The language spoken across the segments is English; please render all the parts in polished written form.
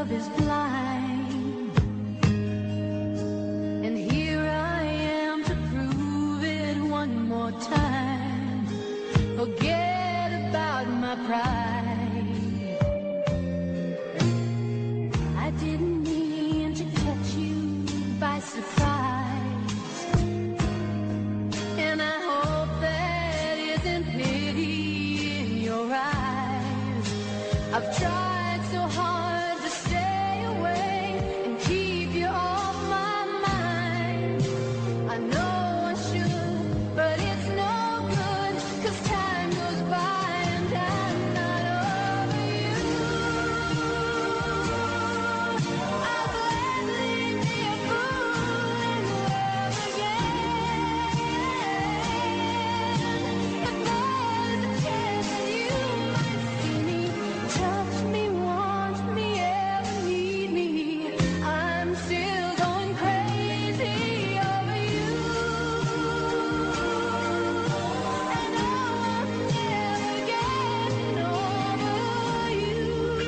love is blind, and here I am to prove it one more time. Forget about my pride. I didn't mean to catch you by surprise, and I hope that isn't pity in your eyes. I've tried so hard to stay away and keep you off my mind. I know I should, but it's no good, 'cause time goes by and I'm not over you. I'll gladly be a fool in love again. If there's a chance that you might see me, touch me, want me, ever need me, I'm still going crazy over you. And I'm never getting over you.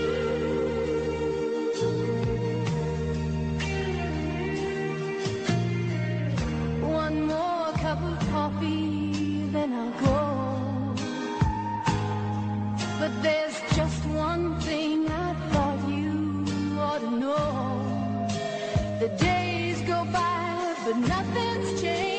One more cup of coffee, then I'll go. But there's just one thing I thought you ought to know. The days go by, but nothing's changed.